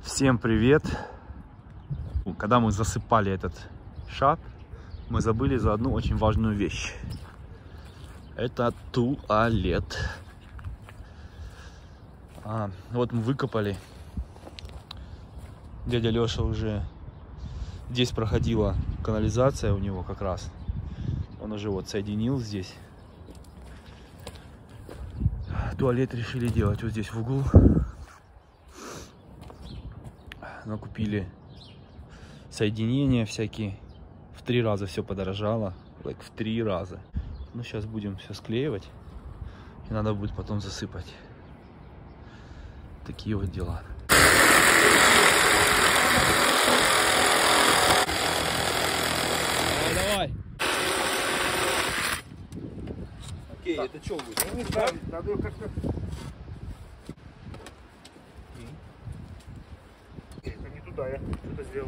Всем привет! Когда мы засыпали этот шап, мы забыли за одну очень важную вещь. Это туалет. Вот мы выкопали. Дядя Леша уже... Здесь проходила канализация у него как раз. Он уже вот соединил здесь. Туалет решили делать вот здесь в углу. Но купили соединения всякие. В 3 раза все подорожало. В 3 раза. Ну, сейчас будем все склеивать. И надо будет потом засыпать. Такие вот дела. Давай. Окей, это что будет? Ну, не знаю, надо как-то... Это не туда, я что-то сделал.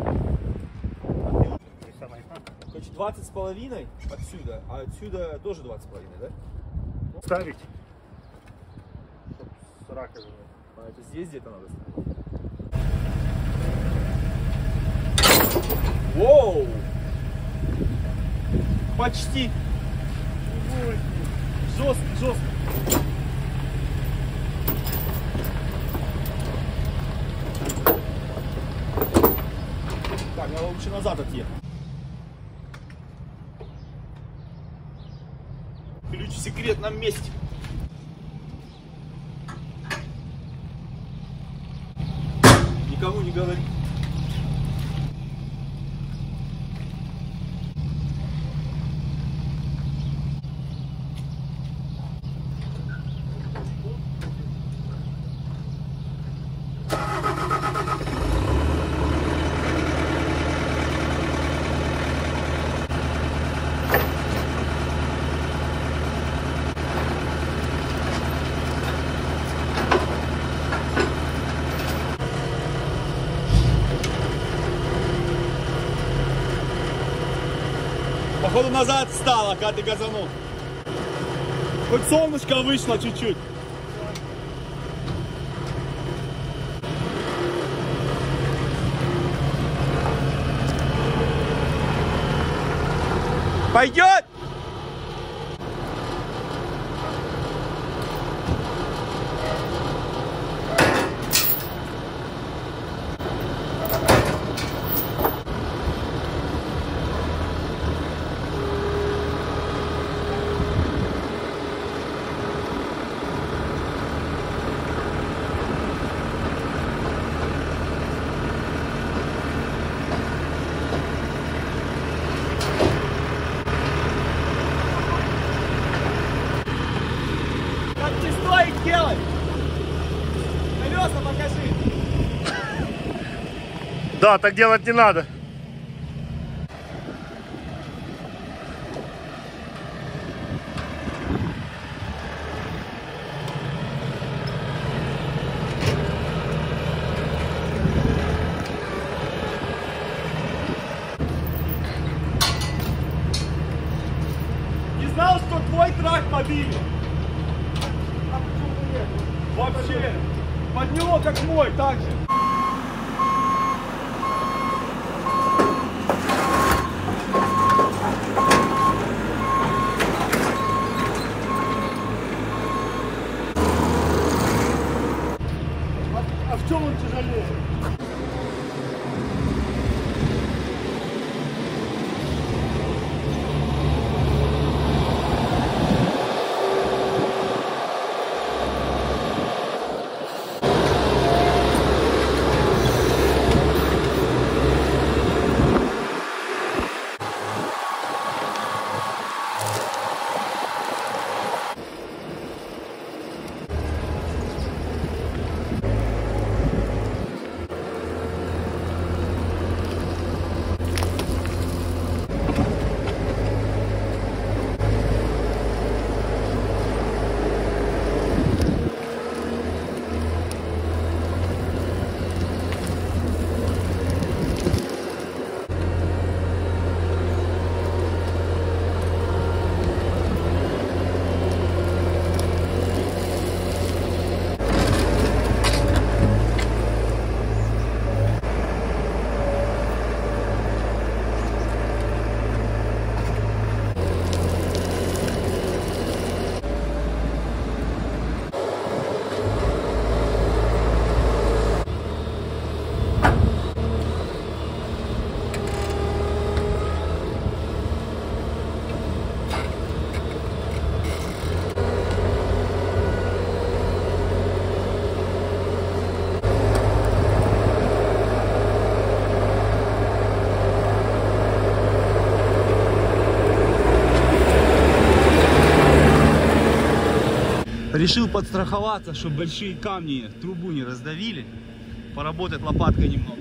Короче, 20,5 отсюда, а отсюда тоже 20,5, да? Ставить. С раковины. А это здесь где-то надо ставить? Воу! Почти! Жестко, жестко! Так, я лучше назад отъехал. Ключ в секретном месте. Никому не говори. Походу назад стало, когда ты газанул. Хоть солнышко вышло чуть-чуть. Пойдет? Делай! Колеса покажи! Да, так делать не надо. Не знал, что твой трак побили! Вообще, под него как мой, так же. А в чем он тяжелее? Решил подстраховаться, чтобы большие камни трубу не раздавили. Поработать лопаткой немного.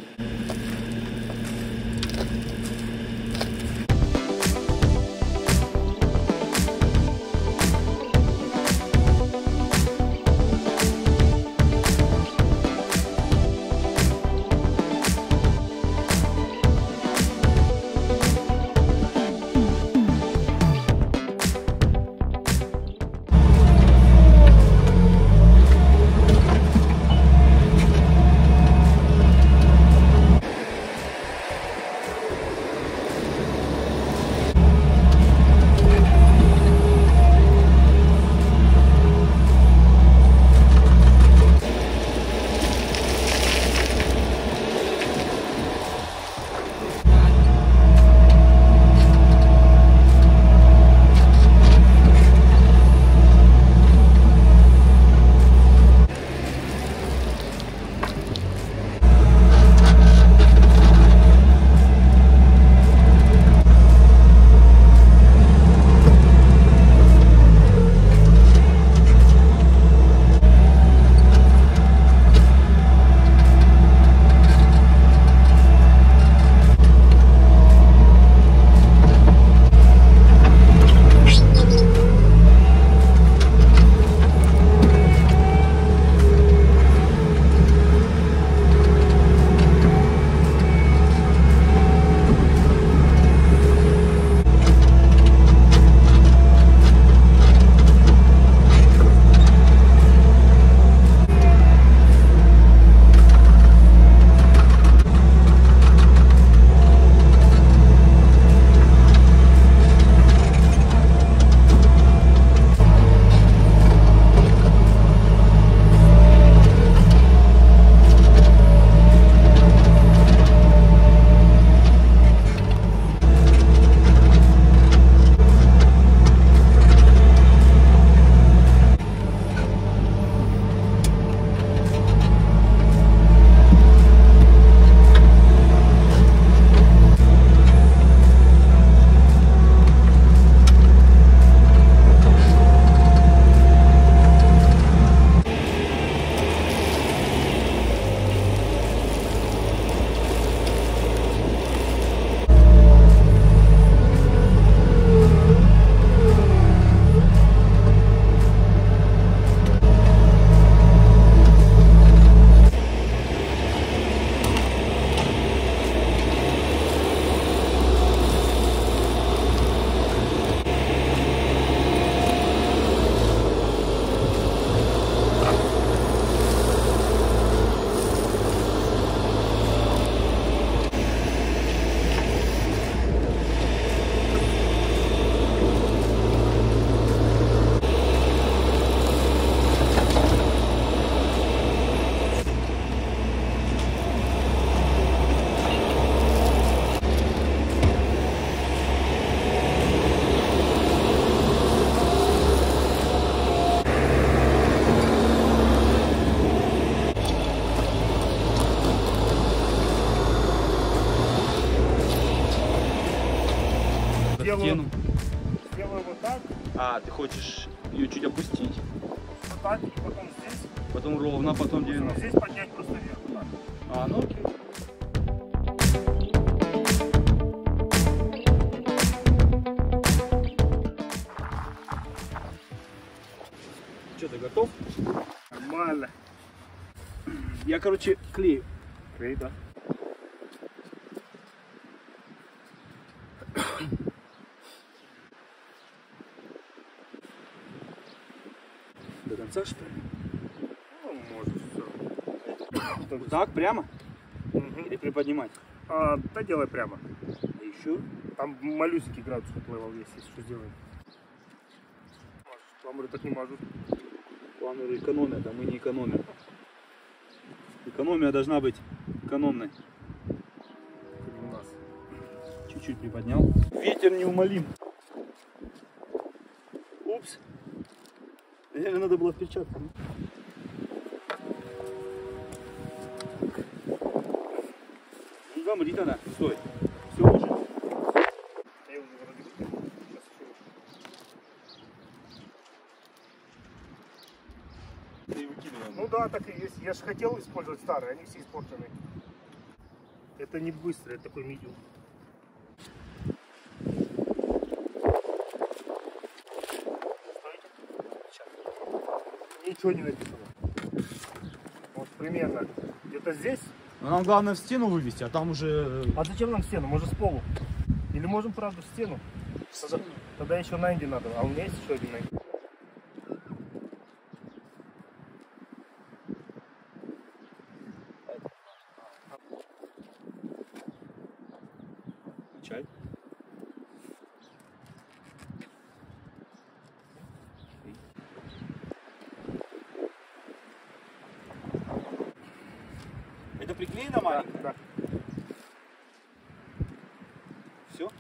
Сделаю вот так. А, ты хочешь ее чуть опустить? Вот так, и потом здесь. Потом ровно, потом 90. Здесь поднять просто вверх. Вот так. А, ну окей. Что, ты готов? Нормально. Я, короче, клею. Клей, да. До конца, что ли? Ну, может, все. Вот так, прямо? Или приподнимать? Да делай прямо. А еще? Там малюсенький градус уплывал есть, если что сделаем. Пламыры так не мажут. Пламыры экономят, а мы не экономим. Экономия должна быть экономной. Как у нас. Чуть-чуть приподнял. Ветер неумолим. Упс. Наверное, надо было в перчатках. Ну, замри тогда. Стой. Все уже. Я уже вроде бы. Сейчас еще. Я же хотел использовать старые, они все испорчены. Это не быстро, это такой медиум. Ничего не написано. Вот примерно где-то здесь. Но нам главное в стену вывести, а там уже... А зачем нам стену? Может, с полу? Или можем, правда, в стену? Тогда еще Найнди надо. А у меня есть еще один Найнди. Чай. Это приклеено маленько? Да. Все?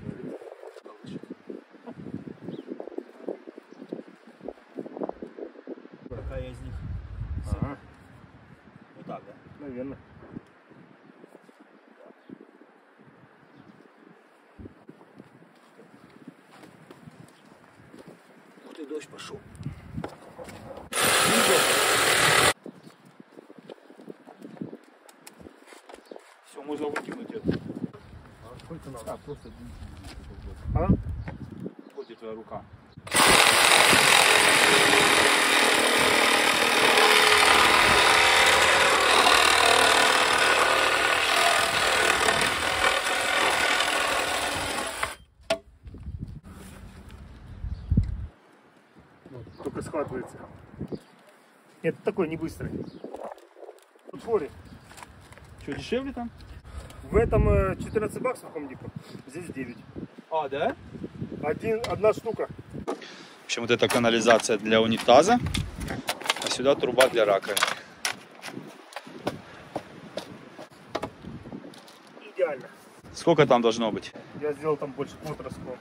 Какая из них? Ага. Вот так, да? Наверное. Вот и дождь пошел. Все, можно выкинуть это. Сколько надо? Просто А? вот и твоя рука. Только схватывается. Нет, такой не быстрый. Тут фори. Что, дешевле там? В этом 14 баксов Home Depot. Здесь 9. А, да? Одна штука. В общем, вот это канализация для унитаза, а сюда труба для раковины. Идеально. Сколько там должно быть? Я сделал там больше квадроскоп.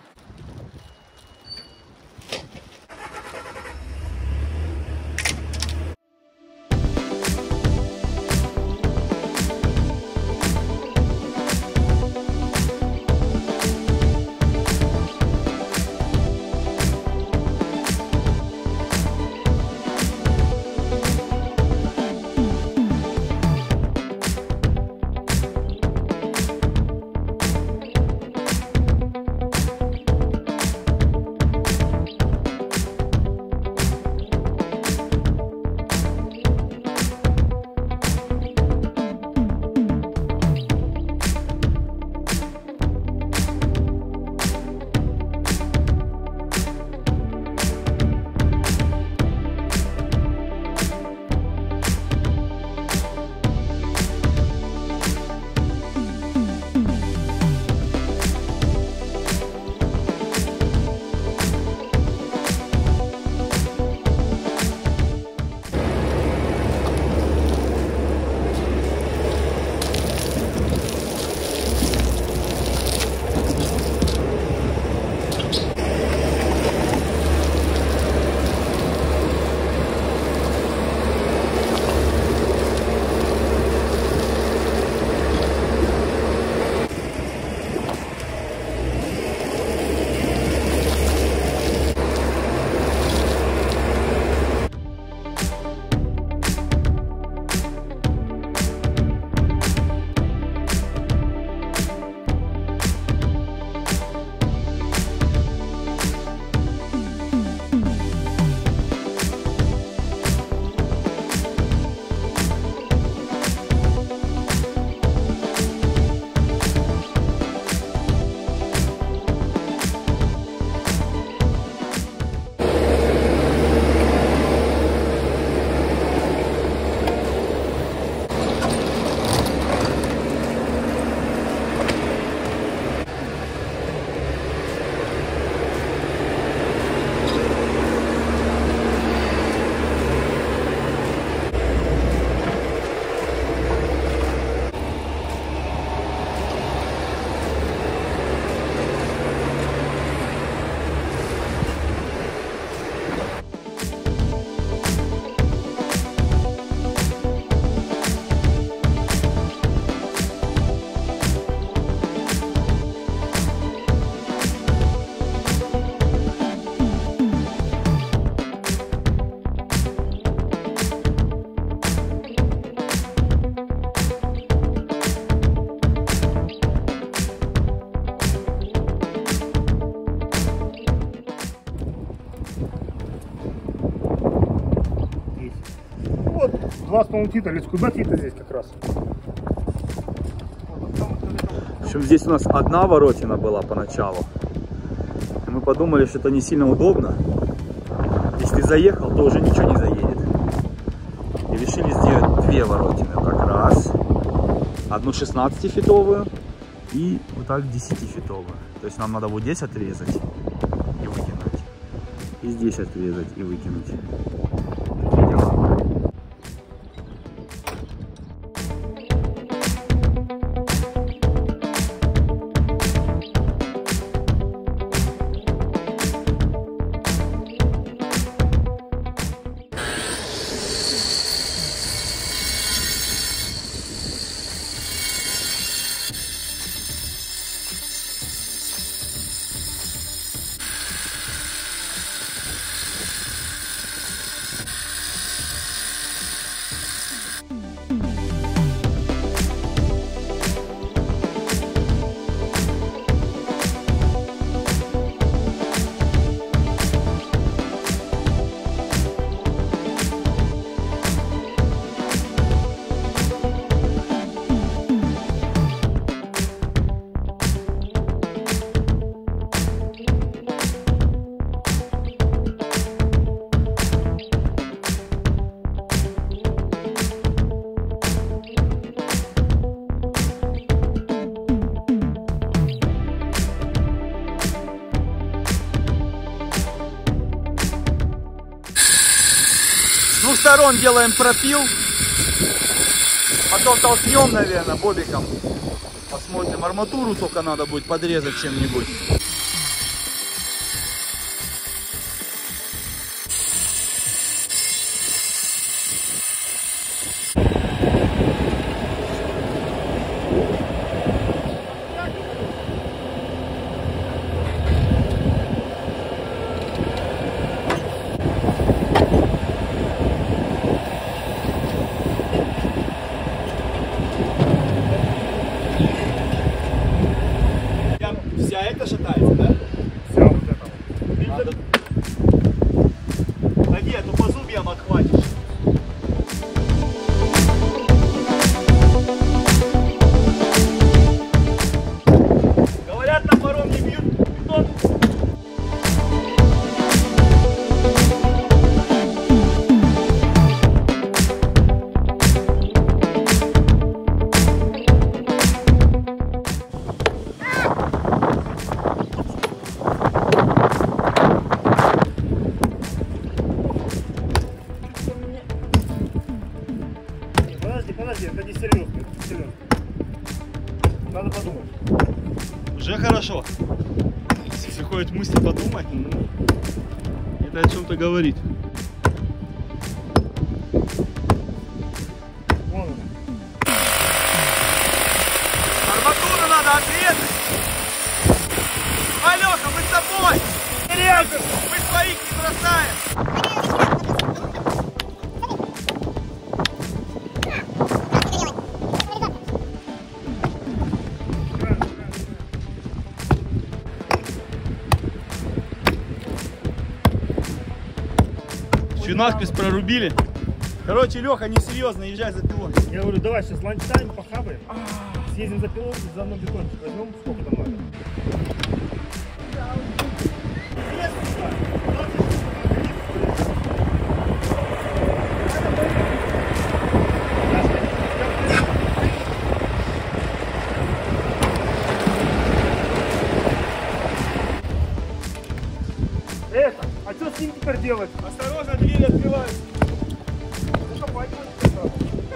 вас, по-моему, Тита, или куда Тита здесь как раз? В общем, здесь у нас одна воротина была поначалу. И мы подумали, что это не сильно удобно. Если ты заехал, то уже ничего не заедет. И решили сделать две воротины. Так, раз. Одну 16-фитовую и вот так 10-фитовую. То есть нам надо вот здесь отрезать и выкинуть. И здесь отрезать и выкинуть. Видела? С двух сторон делаем пропил, потом толкнем, наверное, бобиком. Посмотрим, арматуру только надо будет подрезать чем-нибудь. Вся эта шатается, да? Вся вот это. Надо... Да нет, ну по зубьям отхватишь. Говорят, топором не бьют бетон. Подожди, это не серьезно, это не серьезно. Надо подумать. Уже хорошо. Если приходит мысль подумать, это о чем-то говорит. Вон он. Арматуру надо отрезать. Алёха, мы с тобой. Мы своих не бросаем. Надпись прорубили. Короче, Леха, несерьезно, езжай за пилой. Я говорю, давай сейчас ланчтайм похаваем, съездим за пилой и заодно бетончик возьмем, сколько там надо. Это, а что с ним теперь делать? Осторожно, дверь открывается. Закопать его надо.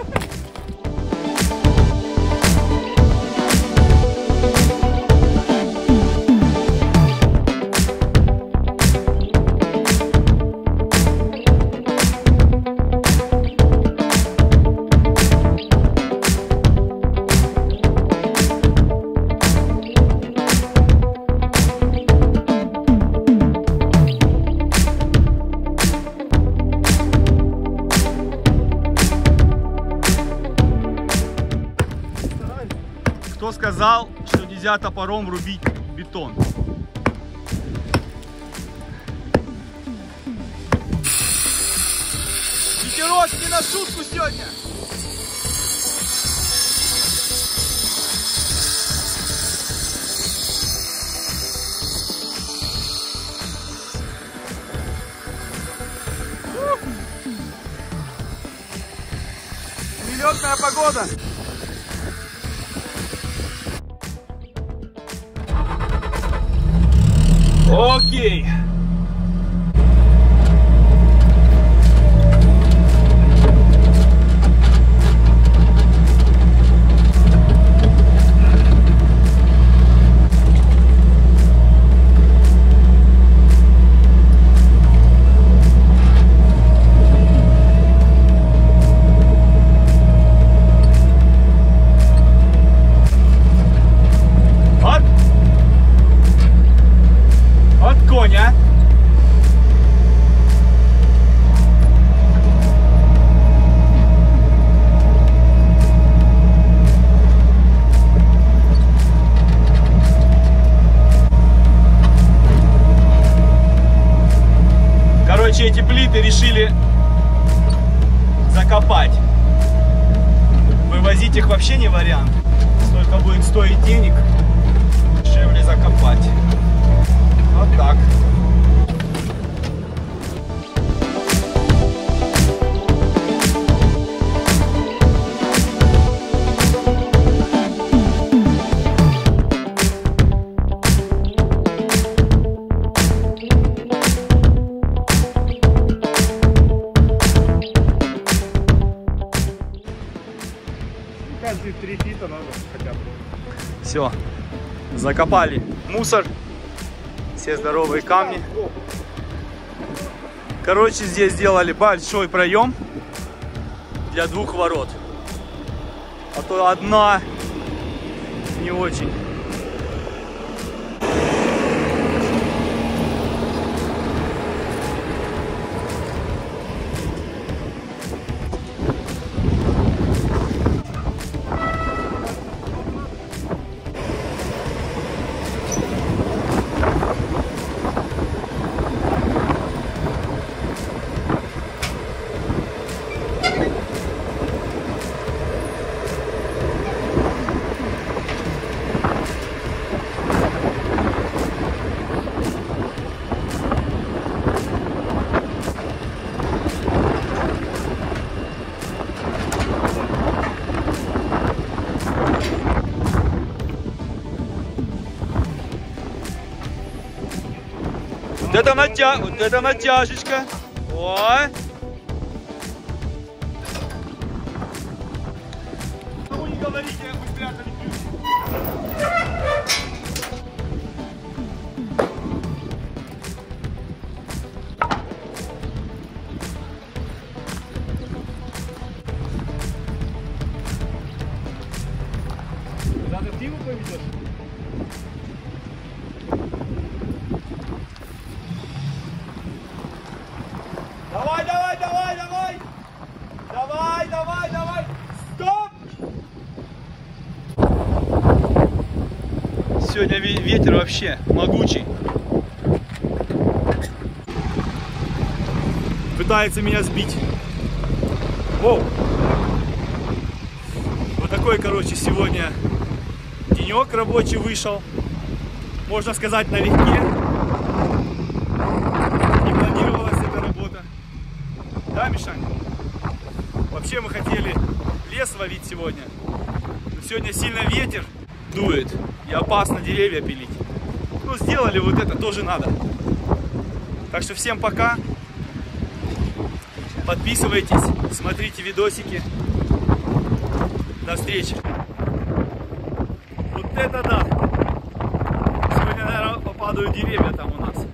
Кто сказал, что нельзя топором рубить бетон? Тренировок не на шутку сегодня. Нелетная погода. Окей. Коня. Короче, эти плиты решили закопать. Вывозить их вообще не вариант. Столько будет стоить денег. Дешевле закопать. Вот так. Каждые 3 фита надо хотя бы. Все, закопали мусор, все здоровые камни. Короче, здесь сделали большой проем для 2 ворот. А то одна не очень. Вот это натяжечка. Ой. Кому не говорите, вы спрятали ключ. Куда ты пиво поведешь? Давай, давай, давай, давай! Давай, давай, давай! Стоп! Сегодня ветер вообще могучий. Пытается меня сбить. Воу! Вот такой, короче, сегодня денек рабочий вышел. Можно сказать, налегке. Да, Мишаня? Вообще мы хотели лес ловить сегодня. Но сегодня сильно ветер дует и опасно деревья пилить. Ну, сделали вот это, тоже надо. Так что всем пока. Подписывайтесь, смотрите видосики. До встречи. Вот это да! Сегодня, наверное, попадают деревья там у нас.